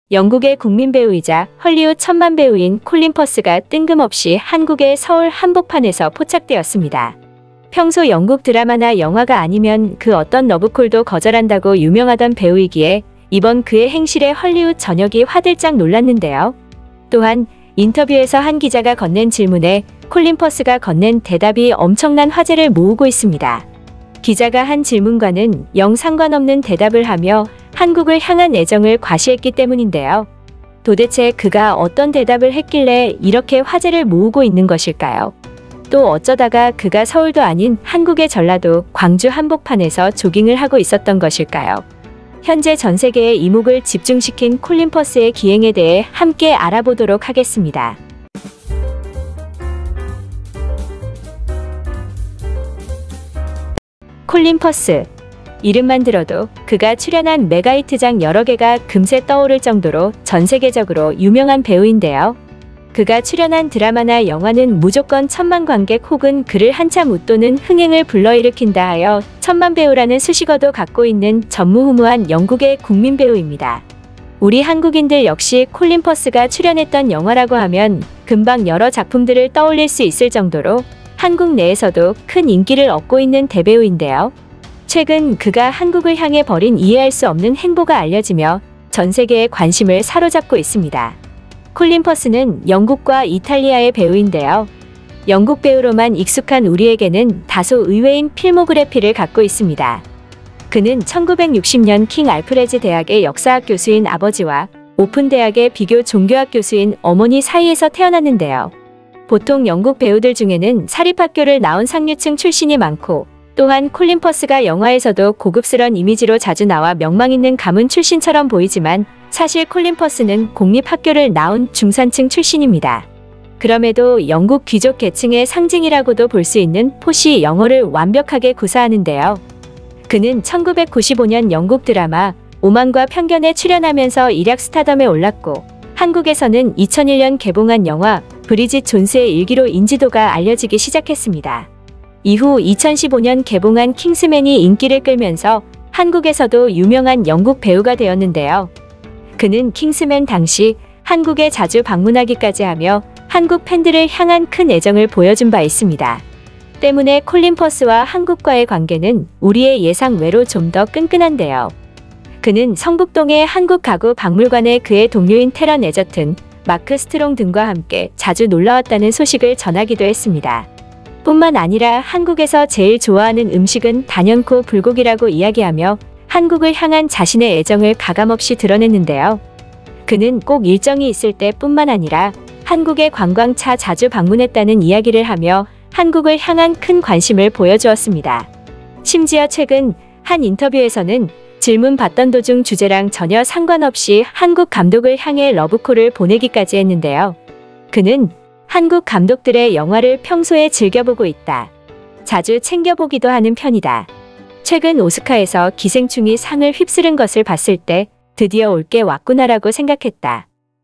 영국의 국민 배우이자 헐리우드 천만 배우인 콜린 퍼스가 뜬금없이 한국의 서울 한복판에서 포착되었습니다. 평소 영국 드라마나 영화가 아니면 그 어떤 러브콜도 거절한다고 유명하던 배우이기에 이번 그의 행실에 헐리우드 전역이 화들짝 놀랐는데요. 또한 인터뷰에서 한 기자가 건넨 질문에 콜린 퍼스가 건넨 대답이 엄청난 화제를 모으고 있습니다. 기자가 한 질문과는 영 상관없는 대답을 하며 한국을 향한 애정을 과시했기 때문인데요. 도대체 그가 어떤 대답을 했길래 이렇게 화제를 모으고 있는 것일까요? 또 어쩌다가 그가 서울도 아닌 한국의 전라도 광주 한복판에서 조깅을 하고 있었던 것일까요? 현재 전 세계의 이목을 집중시킨 콜린 퍼스의 기행에 대해 함께 알아보도록 하겠습니다. 콜린 퍼스. 이름만 들어도 그가 출연한 메가히트작 여러 개가 금세 떠오를 정도로 전 세계적으로 유명한 배우인데요. 그가 출연한 드라마나 영화는 무조건 천만 관객 혹은 그를 한참 웃도는 흥행을 불러일으킨다 하여 천만 배우라는 수식어도 갖고 있는 전무후무한 영국의 국민 배우입니다. 우리 한국인들 역시 콜린 퍼스가 출연했던 영화라고 하면 금방 여러 작품들을 떠올릴 수 있을 정도로 한국 내에서도 큰 인기를 얻고 있는 대배우인데요. 최근 그가 한국을 향해 벌인 이해할 수 없는 행보가 알려지며 전 세계의 관심을 사로잡고 있습니다. 콜린 퍼스는 영국과 이탈리아의 배우인데요. 영국 배우로만 익숙한 우리에게는 다소 의외인 필모그래피를 갖고 있습니다. 그는 1960년 킹 알프레즈 대학의 역사학 교수인 아버지와 오픈 대학의 비교 종교학 교수인 어머니 사이에서 태어났는데요. 보통 영국 배우들 중에는 사립학교를 나온 상류층 출신이 많고 또한 콜린 퍼스가 영화에서도 고급스런 이미지로 자주 나와 명망 있는 가문 출신처럼 보이지만 사실 콜린 퍼스는 공립학교를 나온 중산층 출신입니다. 그럼에도 영국 귀족 계층의 상징이라고도 볼 수 있는 포시 영어를 완벽하게 구사하는데요. 그는 1995년 영국 드라마 오만과 편견에 출연하면서 일약 스타덤에 올랐고 한국에서는 2001년 개봉한 영화 브리짓 존스의 일기로 인지도가 알려지기 시작했습니다. 이후 2015년 개봉한 킹스맨이 인기를 끌면서 한국에서도 유명한 영국 배우가 되었는데요. 그는 킹스맨 당시 한국에 자주 방문하기까지 하며 한국 팬들을 향한 큰 애정을 보여준 바 있습니다. 때문에 콜린 퍼스와 한국과의 관계는 우리의 예상 외로 좀 더 끈끈한데요. 그는 성북동의 한국가구박물관에 그의 동료인 테런 에저튼, 마크 스트롱 등과 함께 자주 놀러왔다는 소식을 전하기도 했습니다. 뿐만 아니라 한국에서 제일 좋아하는 음식은 단연코 불고기라고 이야기하며 한국을 향한 자신의 애정을 가감없이 드러냈는데요. 그는 꼭 일정이 있을 때 뿐만 아니라 한국의 관광차 자주 방문했다는 이야기를 하며 한국을 향한 큰 관심을 보여주었습니다. 심지어 최근 한 인터뷰에서는 질문 받던 도중 주제랑 전혀 상관없이 한국 감독을 향해 러브콜을 보내기까지 했는데요. 그는 한국 감독들의 영화를 평소에 즐겨보고 있다. 자주 챙겨보기도 하는 편이다. 최근 오스카에서 기생충이 상을 휩쓸은 것을 봤을 때 드디어 올 게 왔구나라고 생각했다.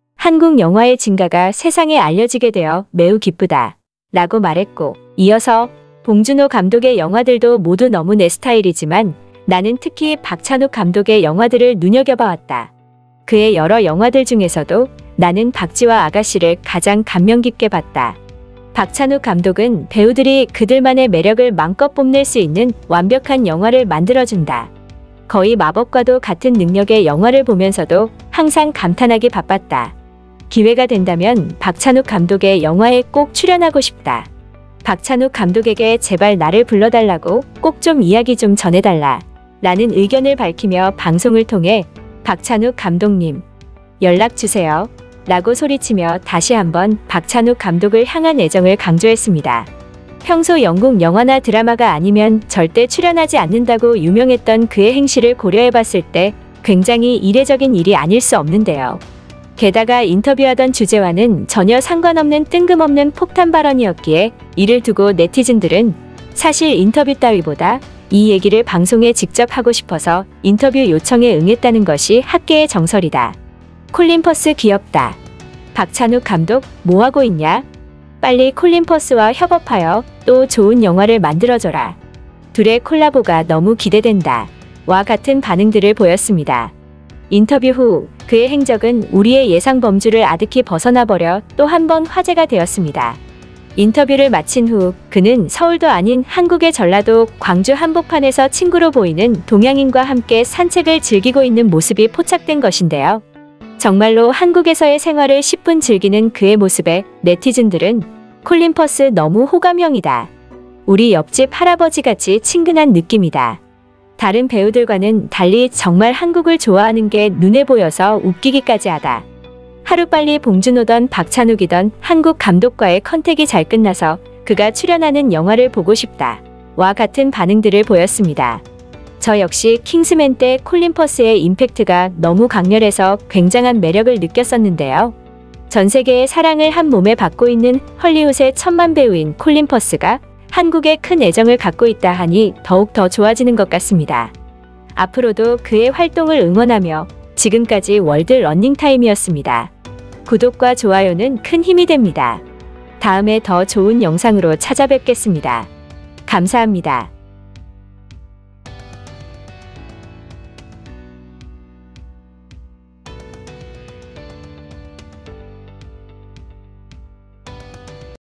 한국 영화의 진가가 세상에 알려지게 되어 매우 기쁘다. 라고 말했고 이어서 봉준호 감독의 영화들도 모두 너무 내 스타일이지만 나는 특히 박찬욱 감독의 영화들을 눈여겨봐왔다. 그의 여러 영화들 중에서도 나는 박쥐와 아가씨를 가장 감명 깊게 봤다. 박찬욱 감독은 배우들이 그들만의 매력을 마음껏 뽐낼 수 있는 완벽한 영화를 만들어준다. 거의 마법과도 같은 능력의 영화를 보면서도 항상 감탄하기 바빴다. 기회가 된다면 박찬욱 감독의 영화에 꼭 출연하고 싶다. 박찬욱 감독에게 제발 나를 불러달라고 꼭 좀 이야기 좀 전해달라. 라는 의견을 밝히며 방송을 통해 박찬욱 감독님 연락주세요. 라고 소리치며 다시 한번 박찬욱 감독을 향한 애정을 강조했습니다. 평소 영국 영화나 드라마가 아니면 절대 출연하지 않는다고 유명했던 그의 행실을 고려해봤을 때 굉장히 이례적인 일이 아닐 수 없는데요. 게다가 인터뷰하던 주제와는 전혀 상관없는 뜬금없는 폭탄 발언이었기에 이를 두고 네티즌들은 사실 인터뷰 따위보다 이 얘기를 방송에 직접 하고 싶어서 인터뷰 요청에 응했다는 것이 학계의 정설이다. 콜린 퍼스 귀엽다. 박찬욱 감독 뭐하고 있냐? 빨리 콜린 퍼스와 협업하여 또 좋은 영화를 만들어줘라. 둘의 콜라보가 너무 기대된다. 와 같은 반응들을 보였습니다. 인터뷰 후 그의 행적은 우리의 예상 범주를 아득히 벗어나버려 또 한 번 화제가 되었습니다. 인터뷰를 마친 후 그는 서울도 아닌 한국의 전라도 광주 한복판에서 친구로 보이는 동양인과 함께 산책을 즐기고 있는 모습이 포착된 것인데요. 정말로 한국에서의 생활을 10분 즐기는 그의 모습에 네티즌들은 콜린 퍼스 너무 호감형이다. 우리 옆집 할아버지같이 친근한 느낌이다. 다른 배우들과는 달리 정말 한국을 좋아하는 게 눈에 보여서 웃기기까지 하다. 하루빨리 봉준호던 박찬욱이던 한국 감독과의 컨택이 잘 끝나서 그가 출연하는 영화를 보고 싶다. 와 같은 반응들을 보였습니다. 저 역시 킹스맨 때 콜린 퍼스의 임팩트가 너무 강렬해서 굉장한 매력을 느꼈었는데요. 전 세계의 사랑을 한 몸에 받고 있는 헐리우드의 천만 배우인 콜린 퍼스가 한국에 큰 애정을 갖고 있다 하니 더욱 더 좋아지는 것 같습니다. 앞으로도 그의 활동을 응원하며 지금까지 월드 러닝타임이었습니다. 구독과 좋아요는 큰 힘이 됩니다. 다음에 더 좋은 영상으로 찾아뵙겠습니다. 감사합니다.